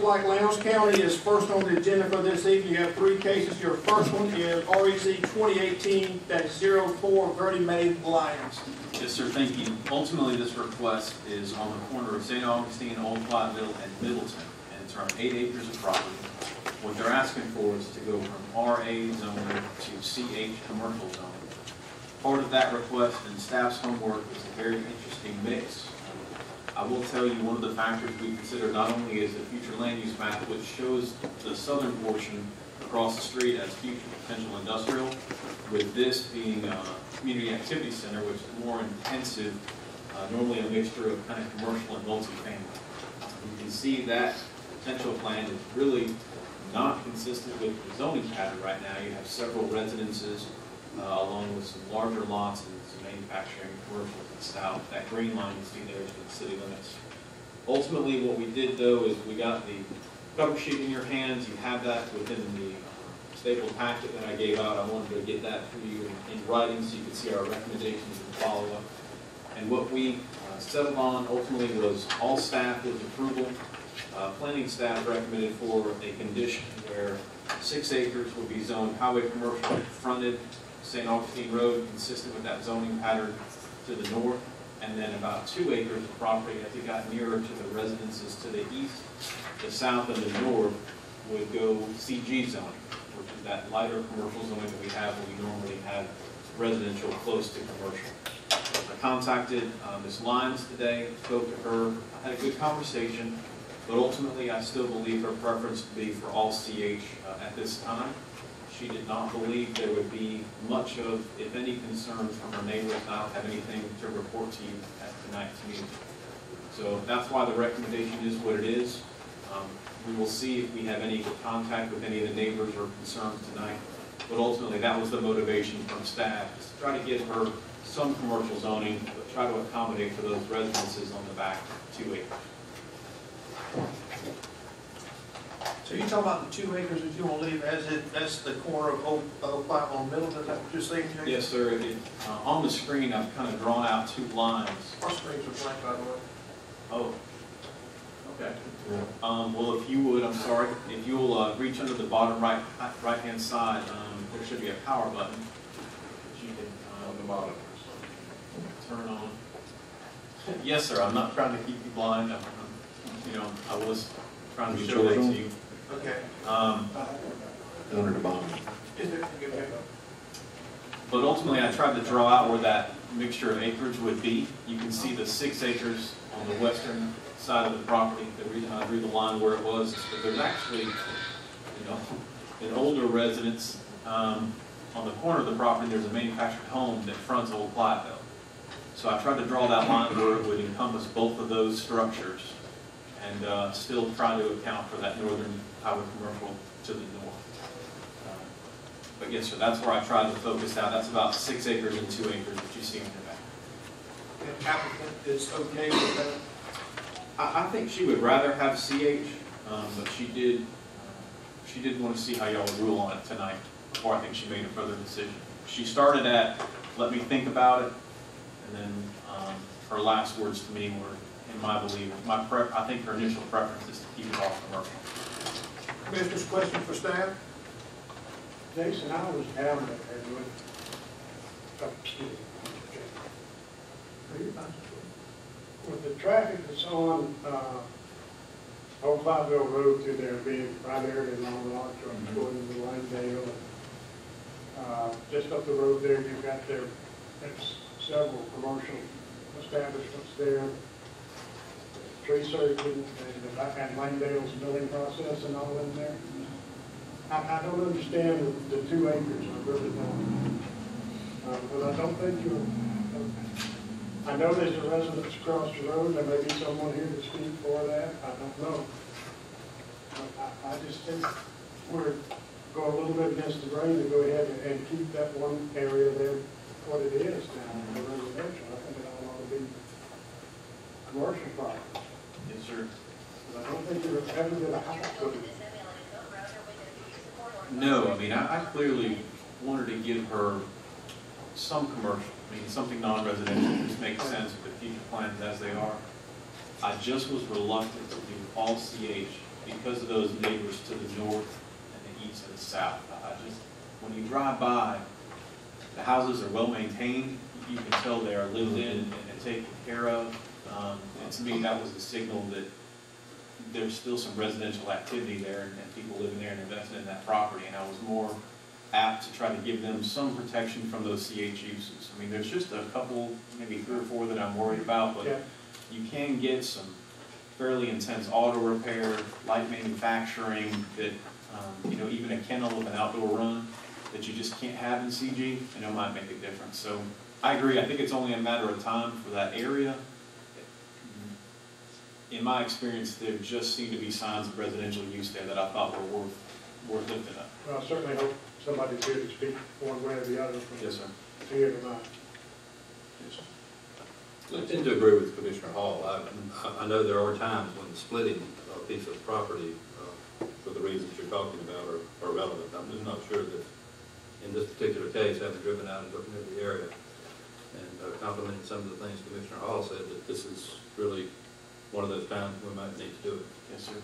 like Lowndes County is first on the agenda for this evening. You have three cases. Your first one is REC 2018-04 Verdi Mae Lyons. Yes, sir, thank you. Ultimately, this request is on the corner of St. Augustine, Old Platteville, and Middleton, and it's around 8 acres of property. What they're asking for is to go from RA zoning to CH commercial zoning. Part of that request and staff's homework is a very interesting mix. I will tell you one of the factors we consider not only is the future land use map, which shows the southern portion across the street as future potential industrial, with this being a community activity center, which is more intensive, normally a mixture of kind of commercial and multifamily. You can see that potential plan is really not consistent with the zoning pattern right now. You have several residences along with some larger lots and some manufacturing commercial and south. That green line you see there is for the city limits. Ultimately, what we did though is we got the cover sheet in your hands. You have that within the stapled packet that I gave out. I wanted to get that for you in writing so you could see our recommendations and follow-up. And what we settled on ultimately was all staff with approval. Planning staff recommended for a condition where 6 acres would be zoned highway commercial fronted St. Augustine Road, consistent with that zoning pattern to the north, and then about 2 acres of property as it got nearer to the residences to the east, the south, and the north would go CG zoning, which is that lighter commercial zoning that we have when we normally have residential close to commercial. I contacted Ms. Lyons today, spoke to her, I had a good conversation, but ultimately I still believe her preference to be for all CH at this time. She did not believe there would be much of, if any, concerns from her neighbors. I don't have anything to report to you at tonight's meeting. So that's why the recommendation is what it is. We will see if we have any contact with any of the neighbors or concerns tonight. But ultimately, that was the motivation from staff, is to try to give her some commercial zoning, but try to accommodate for those residences on the back 2 acres. So you're talking about the 2 acres that you want to leave as it, that's the corner of Old Platteville and Middleton, is that what you're saying, Jason? Yes, sir. On the screen, I've kind of drawn out 2 lines. Our screens are blank, by the way. Oh, okay. Well, if you would, I'm sorry, if you'll reach under the bottom right-hand side, there should be a power button that you can on the bottom turn on. Yes, sir. I'm not trying to keep you blind. I was trying to show that to you. Okay. Under the bottom. But ultimately, I tried to draw out where that mixture of acreage would be. You can see the 6 acres on the western side of the property. The reason I drew the line where it was is that there's actually, an older residence on the corner of the property. There's a manufactured home that fronts Old Platteville. So I tried to draw that line where it would encompass both of those structures, and still try to account for that northern highway commercial to the north. But yes, sir, that's where I tried to focus out. That's about 6 acres and 2 acres that you see in the back. And applicant is okay with that? I think she would rather have CH, but she did want to see how y'all would rule on it tonight before I think she made a further decision. She started at, let me think about it, and then her last words to me were, in my belief, I think her initial preference is to keep it off commercial. Commissioner's question for staff? Jason, I was down there with the traffic that's on Old Platteville Road through there being primarily long lot trucks going into Langdale. Just up the road there, you've got there's several commercial establishments there. Tree surgeon and Langdale's milling process and all in there. I don't understand the 2 acres, I really don't. But I don't think I know there's a residence across the road, there may be someone here to speak for that, I don't know. I just think we're going a little bit against the grain to go ahead and keep that one area there what it is now, the residential. I think it all ought to be commercial property. Yes, sir. But I don't think you're ever going to have to. No, I mean, I clearly wanted to give her some commercial, something non-residential, which makes sense with the future plans as they are. I just was reluctant to do all CH because of those neighbors to the north and the east and the south, I just, when you drive by, the houses are well maintained. You can tell they are lived in and taken care of. And to me, that was a signal that there's still some residential activity there and people living there and investing in that property. And I was more apt to try to give them some protection from those CH uses. I mean, there's just a couple, maybe 3 or 4 that I'm worried about, but you can get some fairly intense auto repair, light manufacturing that, you know, even a kennel with an outdoor run that you just can't have in CG, and it might make a difference. So I agree. I think it's only a matter of time for that area. In my experience, there just seem to be signs of residential use there that I thought were worth lifting up. Well, I certainly hope somebody's here to speak one way or the other from Yes, sir. here tonight. I tend to agree with Commissioner Hall. I know there are times when splitting a piece of property for the reasons you're talking about are relevant. I'm just not sure that in this particular case, having driven out and looking at the area and complimenting some of the things Commissioner Hall said, that this is really one of those times we might need to do it. Yes, sir.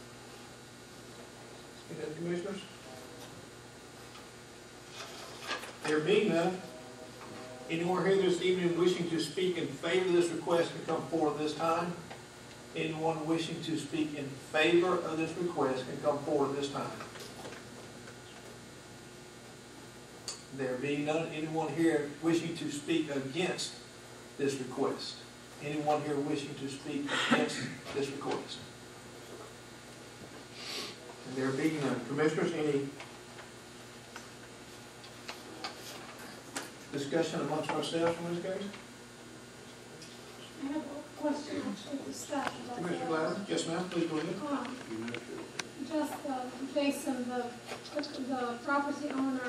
Any other commissioners? There being none, anyone here this evening wishing to speak in favor of this request can come forward this time. Anyone wishing to speak in favor of this request can come forward this time. There being none, anyone here wishing to speak against this request? Anyone here wishing to speak against this request? And there being none, commissioners, any discussion amongst ourselves on this case? I have a question actually to staff about Commissioner that. Gladden? Yes, ma'am, please go ahead. Just based on the property owner,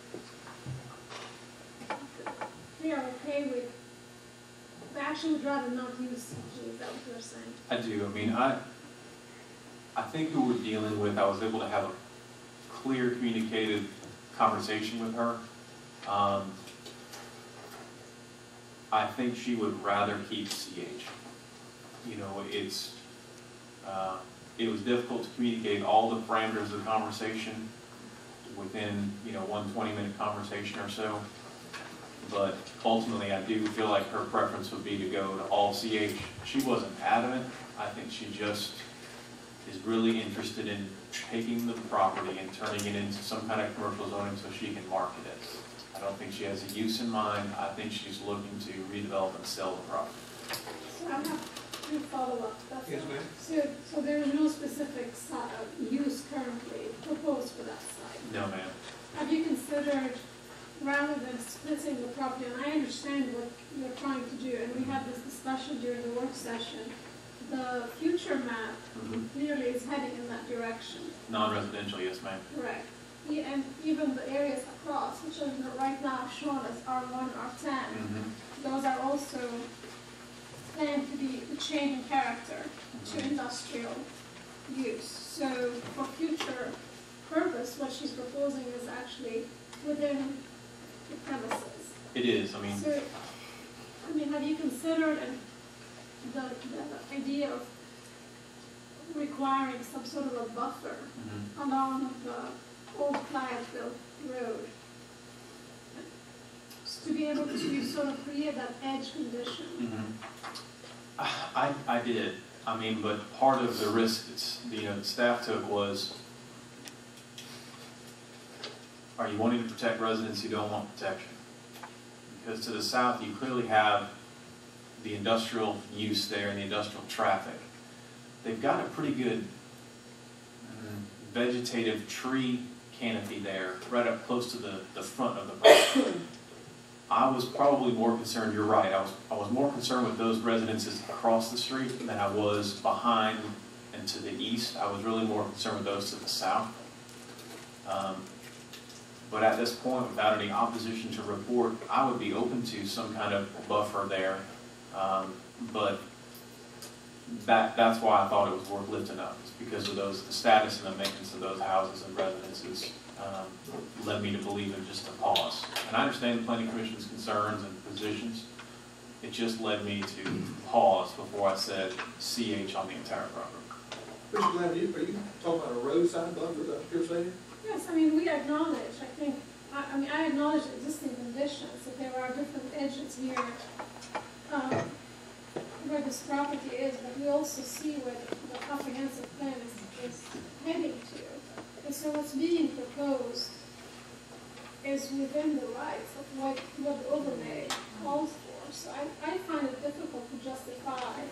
we are okay with, we actually would rather not use CG, is that what you're saying? I do. I mean, I think who we're dealing with, I was able to have a clear, communicated conversation with her. I think she would rather keep CH. You know, it was difficult to communicate all the parameters of the conversation within, you know, one 20-minute conversation or so. But ultimately, I do feel like her preference would be to go to all CH. She wasn't adamant. I think she just is really interested in taking the property and turning it into some kind of commercial zoning so she can market it. I don't think she has a use in mind. I think she's looking to redevelop and sell the property. So I have two follow-ups. Yes, ma'am. So there is no specific use currently proposed for that site? No, ma'am. Have you considered, rather than splitting the property, and I understand what you're trying to do, and we had this discussion during the work session, the future map clearly is heading in that direction. Non-residential, yes, ma'am. Correct. And even the areas across, which are right now shown as R1, R10, those are also planned to be the change in character to industrial use. So for future purpose, what she's proposing is actually within the premises. It is. I mean, So, have you considered the idea of requiring some sort of a buffer along the old Clienteville Road to be able to sort of create that edge condition? I did. I mean, but part of the risk the staff took was, are you wanting to protect residents who don't want protection? Because to the south, you clearly have the industrial use there and the industrial traffic. They've got a pretty good vegetative tree canopy there, right up close to the front of the property. I was probably more concerned, you're right, I was more concerned with those residences across the street than I was behind and to the east. I was really more concerned with those to the south. But at this point, without any opposition to report, I would be open to some kind of buffer there. But that's why I thought it was worth lifting up, is because of the status and the maintenance of those houses and residences led me to believe in just a pause. And I understand the Planning Commission's concerns and positions. It just led me to pause before I said CH on the entire property. Mr. Glenn, are you talking about a roadside buffer, that you're saying? Yes, I mean, we acknowledge, I think, I acknowledge the existing conditions, that there are different edges here, where this property is, but we also see where the comprehensive plan is heading to. And so what's being proposed is within the rights of what the overlay calls for. So I find it difficult to justify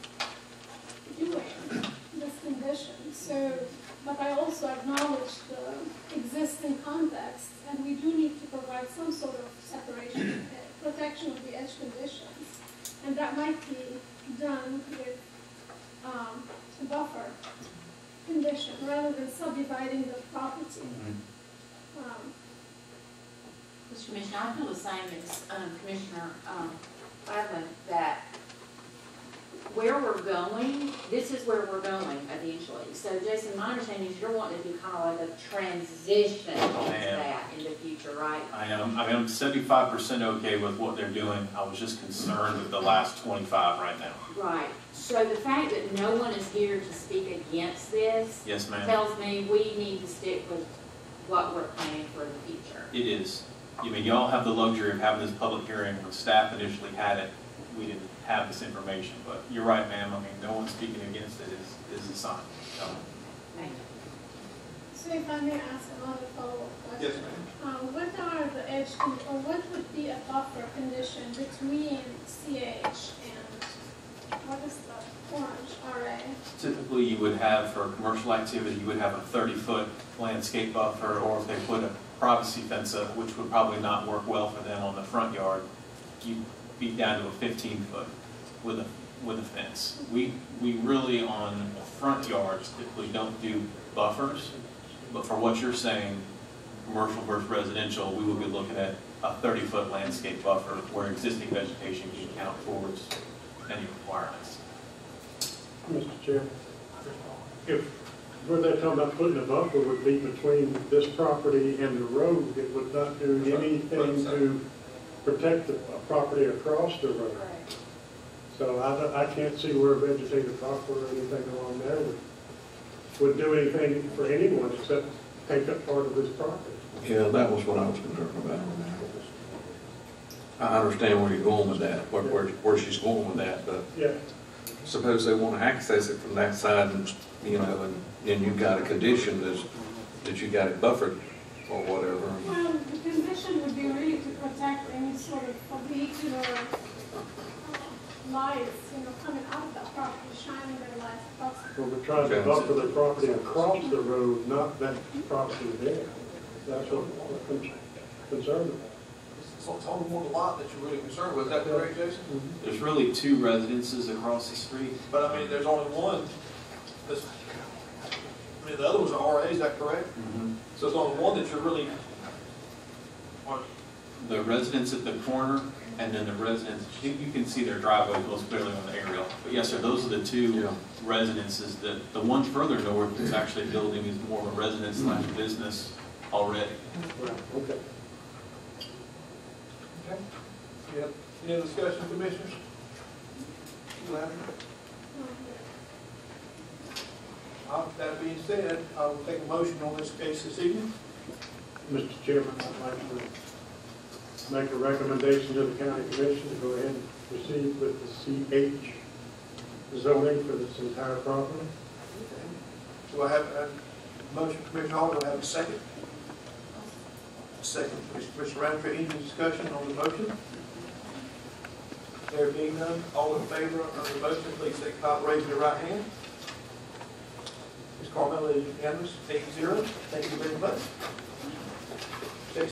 doing this condition. So, but I also acknowledge the existing context, and we do need to provide some sort of separation, protection of the edge conditions. And that might be done with a buffer condition rather than subdividing the property. Mr. Commissioner, I feel the same as Commissioner Fadlin, that where we're going, this is where we're going eventually. So Jason, my understanding is you're wanting to do kind of like a transition into that in the future, right? I am. I mean, I'm 75% okay with what they're doing. I was just concerned with the last 25 right now. Right. So the fact that no one is here to speak against this Yes, ma'am. tells me we need to stick with what we're planning for the future. It is. I mean, y'all have the luxury of having this public hearing. When staff initially had it, we didn't have this information. But you're right, ma'am. I mean, no one speaking against it is a sign. Thank you. So if I may ask another follow-up question. Yes, ma'am. What are the edge, or what would be a buffer condition between CH and what is the orange RA? Typically, you would have, for commercial activity, you would have a 30-foot landscape buffer, or if they put a privacy fence up, which would probably not work well for them on the front yard, you'd be down to a 15-foot with a fence. We really, on front yards, typically don't do buffers, but for what you're saying, commercial versus residential, we would be looking at a 30-foot landscape buffer where existing vegetation can count towards any requirements. Mr. Chairman, if where they're talking about putting a buffer would be between this property and the road, it would not do anything to protect the property across the road. Correct. So I can't see where a vegetative buffer or anything along there would do anything for anyone except take up part of this property. Yeah, that was what I was concerned about. I understand where you're going with that, where she's going with that, but Yeah. suppose they want to access it from that side and, you know, and you've got a condition that you got it buffered or whatever. Well, the condition would be really to protect any sort of vehicular lights, coming out of that property, shining their lights across. Well, we're trying to buffer the property across the road, not that property there. That's what we're concerned about. So it's only one lot that you're really concerned with, is that correct, Jason? There's really 2 residences across the street. But I mean, there's only one. The other was an RA, is that correct? So there's only one that you're really, The residence at the corner, and then the residence, you can see their driveway most clearly on the aerial. But yes, sir, those are the 2 residences. The one further north that's actually building is more of a residence / business already. Right, okay. okay. Yeah. Any other discussion, commissioners? That being said, I will take a motion on this case this evening. Mr. Chairman, I'd like to make a recommendation to the county commission to go ahead and proceed with the CH zoning for this entire property. Okay. Do I have a motion, Commissioner Hall, do I have a second? Second, Commissioner Roundtree, any discussion on the motion? There being none, all in favor of the motion, please signify by raising your right hand. Ms. Carmella is unanimous, 8-0. Thank you very much.